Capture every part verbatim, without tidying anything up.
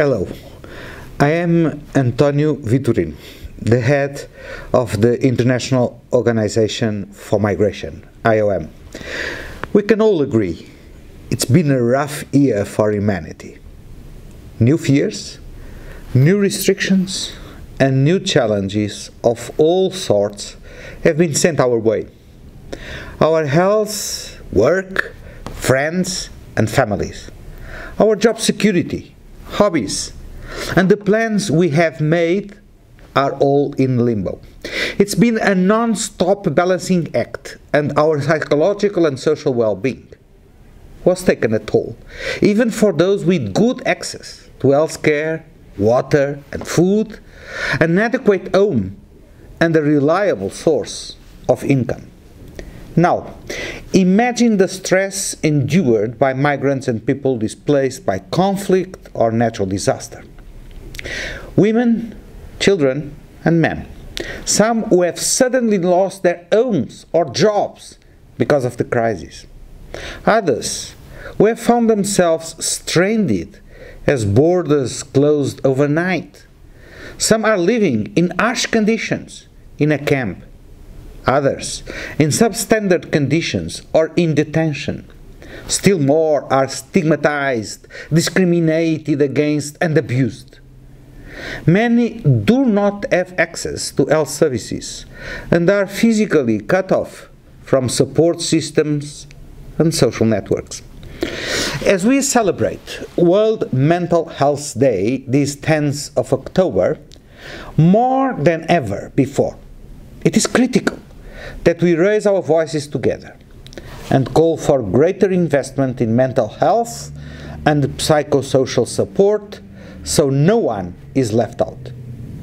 Hello, I am Antonio Vitorino, the head of the International Organization for Migration, I O M. We can all agree it's been a rough year for humanity. New fears, new restrictions, and new challenges of all sorts have been sent our way. Our health, work, friends, and families, our job security, hobbies, and the plans we have made are all in limbo. It's been a non-stop balancing act, and our psychological and social well-being was taken a toll, even for those with good access to health care, water and food, an adequate home, and a reliable source of income. Now, imagine the stress endured by migrants and people displaced by conflict or natural disaster. Women, children, and men. Some who have suddenly lost their homes or jobs because of the crisis. Others who have found themselves stranded as borders closed overnight. Some are living in harsh conditions in a camp. Others in substandard conditions or in detention. Still more are stigmatized, discriminated against, and abused. Many do not have access to health services and are physically cut off from support systems and social networks. As we celebrate World Mental Health Day this tenth of October, more than ever before, it is critical that we raise our voices together and call for greater investment in mental health and psychosocial support so no one is left out.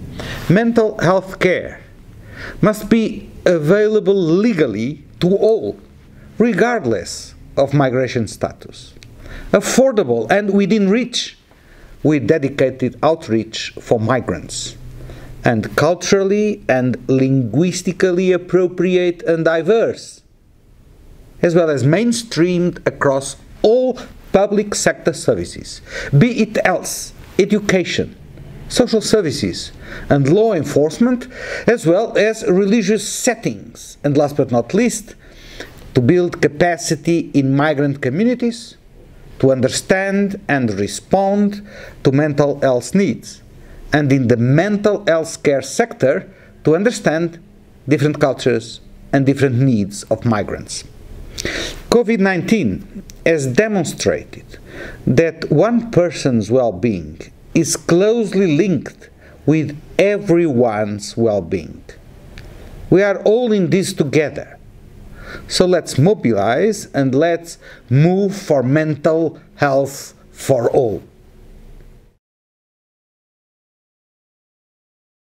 Mental health care must be available legally to all, regardless of migration status, affordable and within reach, with dedicated outreach for migrants, and culturally and linguistically appropriate and diverse, as well as mainstreamed across all public sector services, be it health, education, social services, and law enforcement, as well as religious settings, and last but not least, to build capacity in migrant communities to understand and respond to mental health needs, and in the mental health care sector to understand different cultures and different needs of migrants. COVID nineteen has demonstrated that one person's well-being is closely linked with everyone's well-being. We are all in this together. So let's mobilize and let's move for mental health for all.